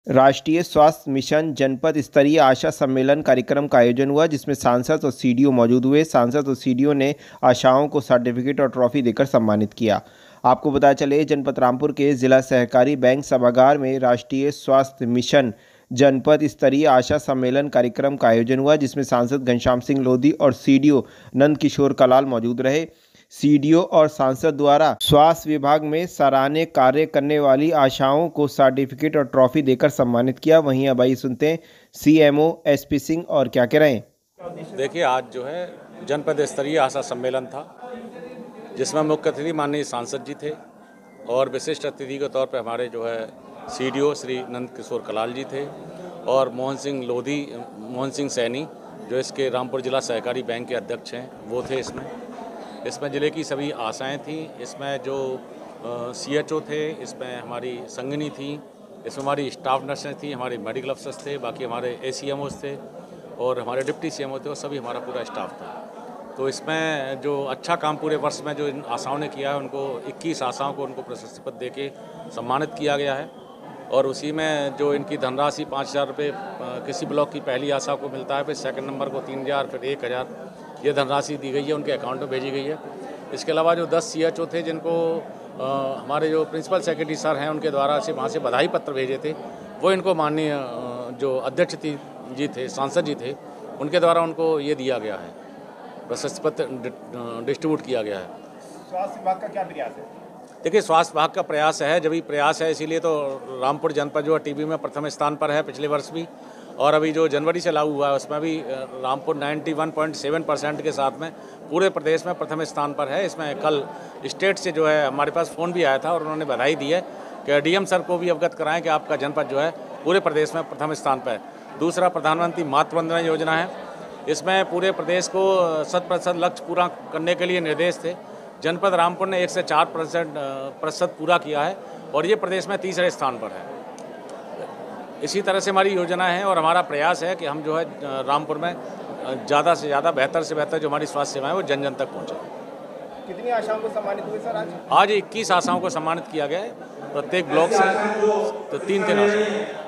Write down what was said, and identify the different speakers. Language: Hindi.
Speaker 1: राष्ट्रीय स्वास्थ्य मिशन जनपद स्तरीय आशा सम्मेलन कार्यक्रम का आयोजन हुआ, जिसमें सांसद और सीडीओ मौजूद हुए। सांसद और सीडीओ ने आशाओं को सर्टिफिकेट और ट्रॉफी देकर सम्मानित किया। आपको बताया चले, जनपद रामपुर के जिला सहकारी बैंक सभागार में राष्ट्रीय स्वास्थ्य मिशन जनपद स्तरीय आशा सम्मेलन कार्यक्रम का आयोजन हुआ, जिसमें सांसद घनश्याम सिंह लोधी और सीडीओ नंद किशोर कलाल मौजूद रहे। सीडीओ और सांसद द्वारा स्वास्थ्य विभाग में सराहनीय कार्य करने वाली आशाओं को सर्टिफिकेट और ट्रॉफी देकर सम्मानित किया। वहीं अब आइए सुनते हैं सीएमओ एसपी सिंह और क्या कह रहे हैं।
Speaker 2: देखिए, आज जो है जनपद स्तरीय आशा सम्मेलन था, जिसमें मुख्य अतिथि माननीय सांसद जी थे और विशिष्ट अतिथि के तौर पर हमारे जो है सीडीओ श्री नंद किशोर कलाल जी थे और मोहन सिंह सैनी जो इसके रामपुर जिला सहकारी बैंक के अध्यक्ष हैं, वो थे। इसमें ज़िले की सभी आशाएं थीं। इसमें जो सीएचओ थे, इसमें हमारी संगिनी थी, इसमें हमारी स्टाफ नर्सें थी, हमारे मेडिकल अफसर्स थे, बाकी हमारे एसीएमओस थे और हमारे डिप्टी सीएमओ थे, और सभी हमारा पूरा स्टाफ था। तो इसमें जो अच्छा काम पूरे वर्ष में जो इन आशाओं ने किया है, उनको 21 आशाओं को उनको प्रशस्ति पत्र देके सम्मानित किया गया है। और उसी में जो इनकी धनराशि 5,000 रुपये किसी ब्लॉक की पहली आशा को मिलता है, फिर सेकंड नंबर को 3,000, फिर 1,000 ये धनराशि दी गई है, उनके अकाउंट में भेजी गई है। इसके अलावा जो 10 सीएचओ थे, जिनको हमारे जो प्रिंसिपल सेक्रेटरी सर हैं, उनके द्वारा से वहाँ से बधाई पत्र भेजे थे, वो इनको माननीय जो अध्यक्ष जी थे, सांसद जी थे, उनके द्वारा उनको ये दिया गया है, प्रशस्ति पत्र डिस्ट्रीब्यूट किया गया है।
Speaker 1: स्वास्थ्य विभाग का क्या प्रयास है?
Speaker 2: देखिए, स्वास्थ्य विभाग का प्रयास है, जब भी प्रयास है, इसीलिए तो रामपुर जनपद जो है टीबी में प्रथम स्थान पर है पिछले वर्ष भी, और अभी जो जनवरी से लागू हुआ है उसमें भी रामपुर 91.7% के साथ में पूरे प्रदेश में प्रथम स्थान पर है। इसमें कल स्टेट से जो है हमारे पास फ़ोन भी आया था और उन्होंने बधाई दी है कि डीएम सर को भी अवगत कराएं कि आपका जनपद जो है पूरे प्रदेश में प्रथम स्थान पर है। दूसरा, प्रधानमंत्री मातृ वंदना योजना है, इसमें पूरे प्रदेश को 100% लक्ष्य पूरा करने के लिए निर्देश थे। जनपद रामपुर ने 104% पूरा किया है और ये प्रदेश में तीसरे स्थान पर है। इसी तरह से हमारी योजना है और हमारा प्रयास है कि हम जो है रामपुर में ज़्यादा से ज़्यादा बेहतर से बेहतर जो हमारी स्वास्थ्य सेवाएं वो जन जन तक पहुँचे।
Speaker 1: कितनी आशाओं को सम्मानित हुए सर आज?
Speaker 2: आज 21 आशाओं को सम्मानित किया गया है, प्रत्येक ब्लॉक से तो 3-3 आशाएं।